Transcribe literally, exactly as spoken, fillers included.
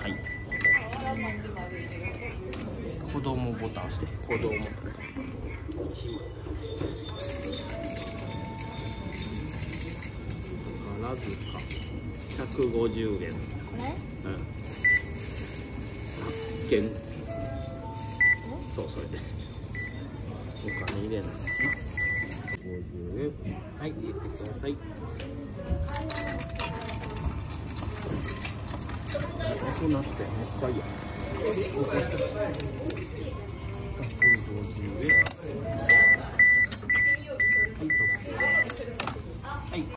はい。子供ボタン押して。子供。一枚。宝塚。百五十円。これ？うん。発見。そう、それで。お金入れない。ごじゅうえん。はい、入れてください。そうなって、もう一回や。ひゃくごじゅうえん。はい、どうぞ。はい。